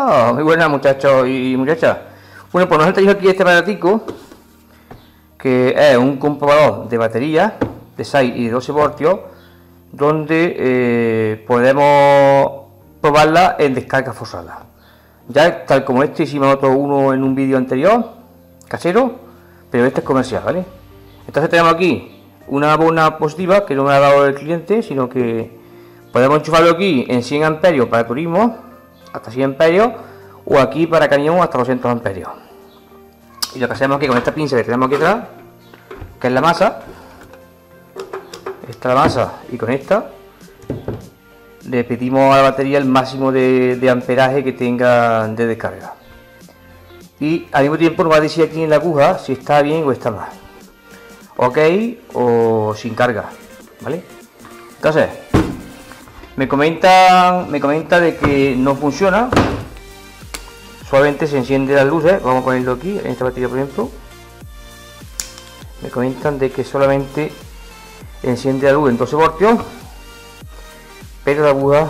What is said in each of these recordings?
Ah, muy buenas muchachos y muchachas. Bueno, pues nos han traído aquí este aparatico, que es un comprobador de batería de 6 y 12 voltios, donde podemos probarla en descarga forzada. Ya tal como este hicimos otro uno en un vídeo anterior, casero, pero este es comercial, ¿vale? Entonces tenemos aquí una bomba positiva que no me ha dado el cliente, sino que podemos enchufarlo aquí en 100 amperios para turismo, hasta 100 amperios, o aquí para cañón hasta 200 amperios. Y lo que hacemos aquí con esta pinza que tenemos aquí atrás, que es la masa, esta es la masa, y con esta le pedimos a la batería el máximo de amperaje que tenga de descarga. Y al mismo tiempo nos va a decir aquí en la aguja si está bien o está mal, ok o sin carga, ¿vale? Entonces me comenta de que no funciona, solamente se encienden las luces. Vamos a ponerlo aquí en esta batería, por ejemplo. Me comentan de que solamente enciende la luz en 12 voltios, pero la aguja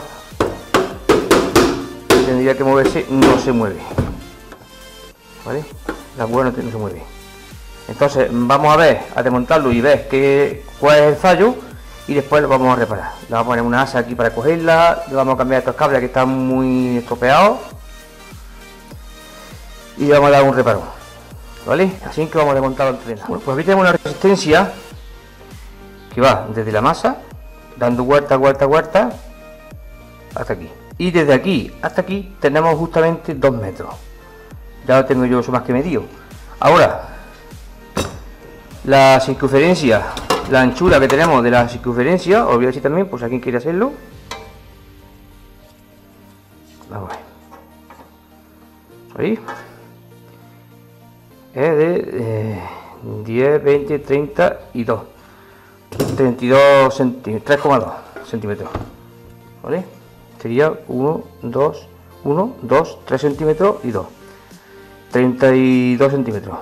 que tendría que moverse no se mueve, ¿vale? La aguja no se mueve. Entonces vamos a ver, a desmontarlo y ver cuál es el fallo, y después lo vamos a reparar. Le vamos a poner una asa aquí para cogerla, le vamos a cambiar estos cables que están muy estropeados y le vamos a dar un reparo, ¿vale? Así que vamos a desmontar la antena. Bueno, pues aquí tenemos una resistencia que va desde la masa, dando vuelta hasta aquí, y desde aquí hasta aquí tenemos justamente 2 metros. Ya lo tengo yo eso más que medido. Ahora, la circunferencia, la anchura que tenemos de la circunferencia, os voy a decir también, por si alguien quiere hacerlo. Vamos a ver. ¿Ahí? Es de 10, 20, 32. 32 centímetros, 3,2 centímetros, ¿vale? Sería 1, 2, 3 centímetros y 2. 32 centímetros.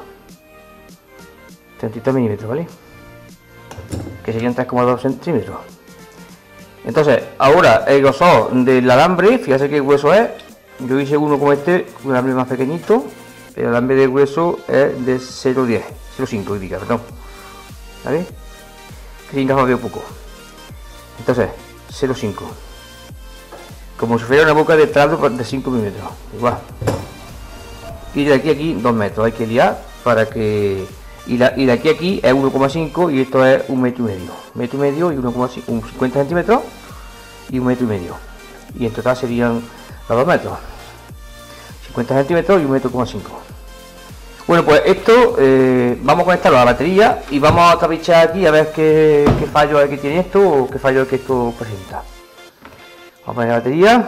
33 milímetros, ¿vale? Que serían 3,2 centímetros. Entonces, ahora el grosor del alambre, fíjate qué grueso es. Yo hice uno como este, un alambre más pequeñito. El alambre de grueso es de 0,10, 0,5 diga, perdón, ¿vale? Que se encaja poco. Entonces, 0,5. Como si fuera una boca de trado de 5 milímetros, igual. Y de aquí a aquí 2 metros, hay que liar para que... Y de aquí a aquí es 1,5 y esto es 1,5 metros. Metro y medio y 1,5, 50 centímetros y 1,5 metros. Y en total serían los 2 metros. 50 centímetros y 1,5 metros. Bueno, pues esto vamos a conectarlo a la batería y vamos a caprichar aquí a ver qué fallo es que tiene esto o qué fallo es que esto presenta. Vamos a poner la batería.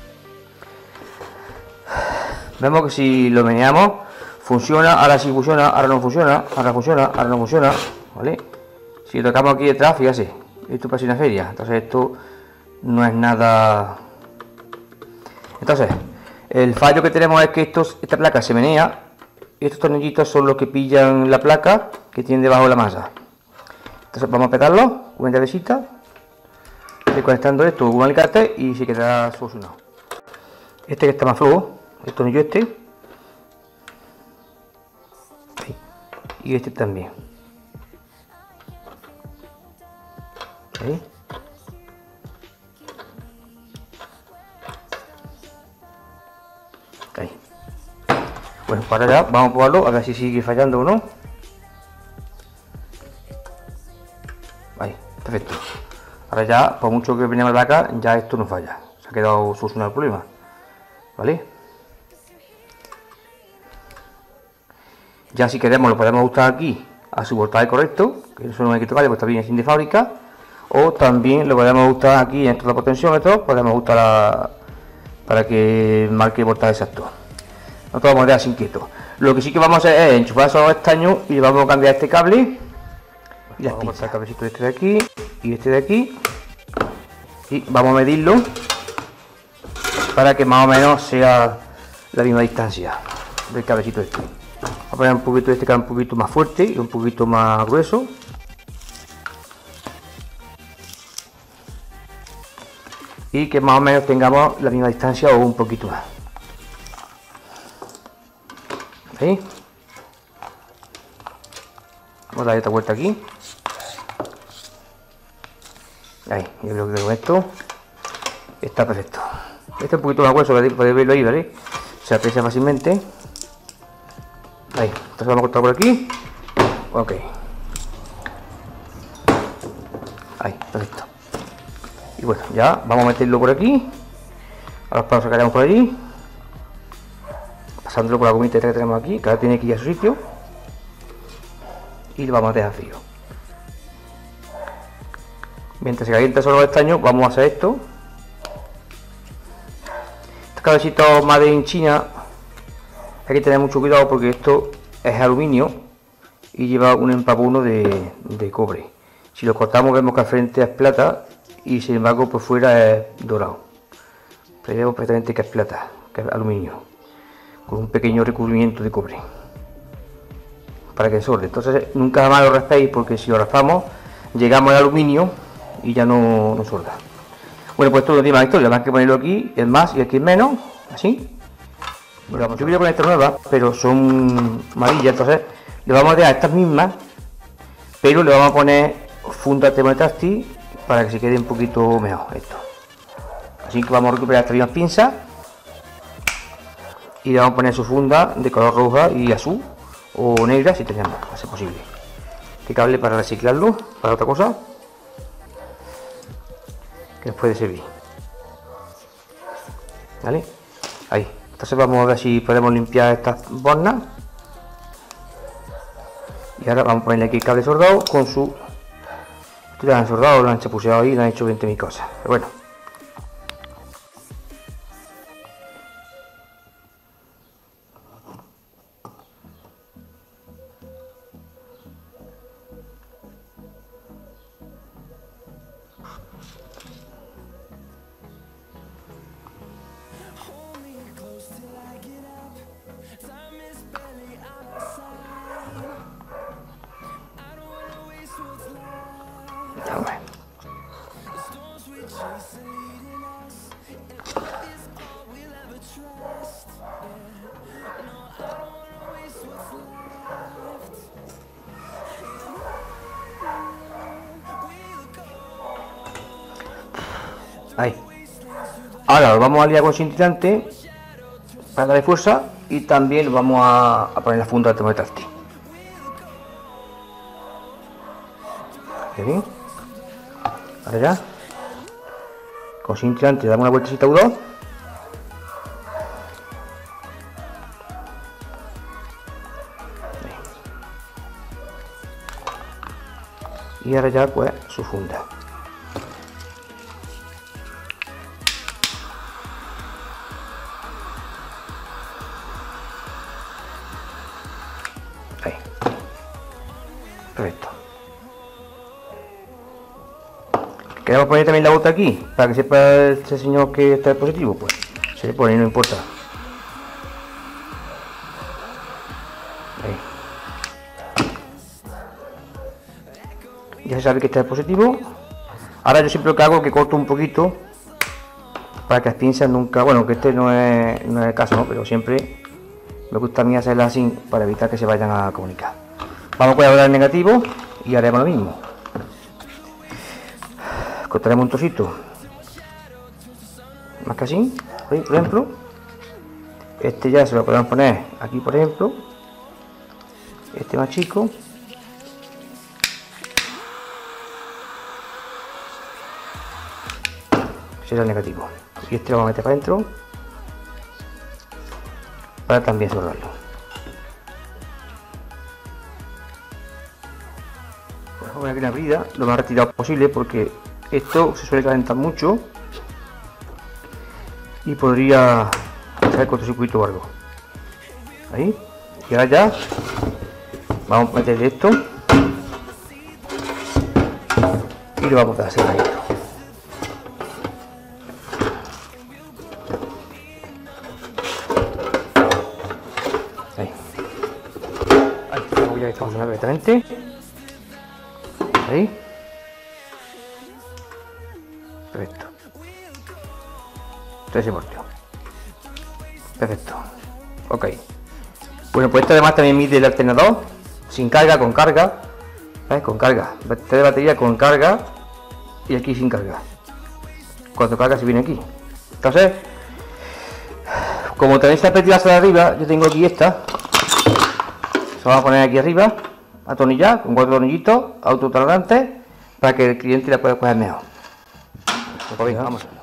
Vemos que si lo meneamos funciona, ahora sí funciona, ahora no funciona, ahora funciona, ahora no funciona, ¿vale? Si lo tocamos aquí detrás, fíjate, esto parece una feria, entonces esto no es nada. Entonces, el fallo que tenemos es que esta placa se menea, y estos tornillitos son los que pillan la placa que tiene debajo de la masa. Entonces vamos a petarlo con una llavecita, desconectando esto con un alicate y se quedará solucionado. Este que está más flojo, el tornillo este, y este también. ¿Sí? Ahí. Bueno, para allá vamos a probarlo a ver si sigue fallando o no. Ahí, perfecto. Ahora ya, por mucho que venga la placa, ya esto no falla. Se ha quedado solucionado el problema, ¿vale? Ya si queremos lo podemos ajustar aquí a su voltaje correcto, que eso no hay que tocarle porque está bien así de fábrica, o también lo podemos ajustar aquí dentro del potenciómetro, podemos ajustar para que marque el voltaje exacto. No te vamos a dejar sin quieto. Lo que sí que vamos a hacer es enchufar esos estaños y vamos a cambiar este cable y las pinzas. El cablecito este de aquí y este de aquí, y vamos a medirlo para que más o menos sea la misma distancia del cablecito este. Vamos a poner un poquito de este que es un poquito más fuerte y un poquito más grueso. Y que más o menos tengamos la misma distancia o un poquito más. ¿Veis? Vamos a darle esta vuelta aquí. Ahí, yo creo que con esto está perfecto. Este es un poquito más grueso, podéis verlo ahí, ¿vale? Se aprecia fácilmente. Ahí, entonces vamos a cortar por aquí. Ok. Ahí, perfecto. Y bueno, ya vamos a meterlo por aquí. Ahora los palos sacaremos por allí. Pasándolo por la gomita que tenemos aquí, que ahora tiene que ir a su sitio. Y lo vamos a dejar frío. Mientras se calienta solo los estaños, vamos a hacer esto. Estos cabecitos made in China hay que tener mucho cuidado porque esto es aluminio y lleva un empapuno de cobre. Si lo cortamos vemos que al frente es plata y sin embargo por fuera es dorado. Pero vemos perfectamente que es plata, que es aluminio, con un pequeño recubrimiento de cobre para que solde. Entonces nunca jamás lo raspéis porque si lo raspamos llegamos al aluminio y ya no solda. Bueno, pues esto no tiene más historia, más que ponerlo aquí es más y aquí es menos, así. Bueno, yo quiero poner estas nuevas, pero son amarillas, entonces le vamos a dejar estas mismas, pero le vamos a poner funda termotáctil para que se quede un poquito mejor esto. Así que vamos a recuperar estas mismas pinzas y le vamos a poner su funda de color roja y azul o negra si tenemos, a ser posible. Que cable para reciclarlo, para otra cosa que nos puede servir. ¿Vale? Ahí. Entonces vamos a ver si podemos limpiar estas bornas. Y ahora vamos a ponerle aquí el cable soldado con su... Esto ya lo han soldado, lo han chapuceado ahí, lo han hecho 20.000 cosas. Pero bueno. Ahí. Ahora lo vamos a liar con cintilante para darle fuerza y también lo vamos a poner la funda de termotáctil. Bien. Ahora ya. Con cintilante damos una vueltecita o dos. Y ahora ya pues su funda. Ahí. Perfecto. Queremos poner también la bota aquí para que sepa este señor que está el positivo, pues se le pone y no importa. Ahí. Ya se sabe que está el positivo. Ahora yo siempre lo que hago es que corto un poquito para que las pinzas nunca, bueno, que este no es el caso, ¿no? Pero siempre me gusta a mí hacerlas así para evitar que se vayan a comunicar. Vamos a colaborar el negativo y haremos lo mismo. Cortaremos un trocito más que así, por ejemplo. Este ya se lo podemos poner aquí, por ejemplo. Este más chico. Será el negativo. Y este lo vamos a meter para adentro para también soldarlo. Vamos a poner aquí una brida lo más retirado posible porque esto se suele calentar mucho y podría hacer cortocircuito o algo. Ahí. Y ahora ya vamos a meter esto y lo vamos a hacer ahí. Ahí. Ahí, ya estamos perfectamente. Ahí. Perfecto. 13 voltios. Perfecto. Ok. Bueno, pues este además también mide el alternador, sin carga, con carga, ¿sabes? Con carga, este de batería con carga y aquí sin carga. Cuando carga se viene aquí. Entonces, como tenéis la petilaza de arriba, yo tengo aquí esta. Se va a poner aquí arriba, atornillar, con 4 tornillitos, autotolerantes, para que el cliente la pueda coger mejor. Vamos a verlo.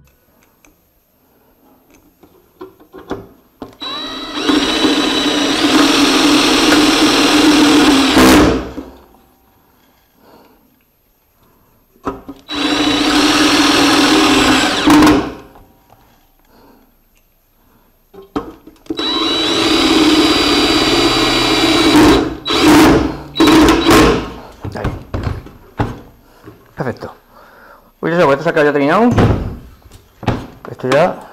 Perfecto. Pues eso, esto se acaba ya terminado. Esto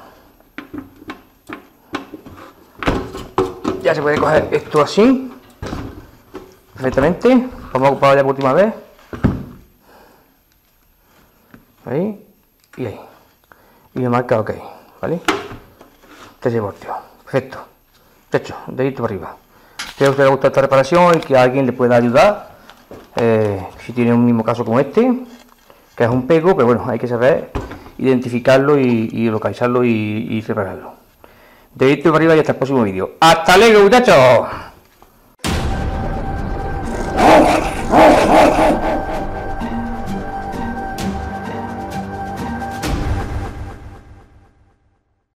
ya se puede coger esto así perfectamente. Vamos a ocupar ya por última vez. Ahí y ahí. Y me marca OK, ¿vale? 13 voltios. Perfecto. Hecho, dedito para arriba. Espero que os haya gustado esta reparación y que a alguien le pueda ayudar. Si tiene un mismo caso como este, que es un pego, pero bueno, hay que saber identificarlo y localizarlo y repararlo. Dedito para arriba y hasta el próximo vídeo. ¡Hasta luego, muchachos!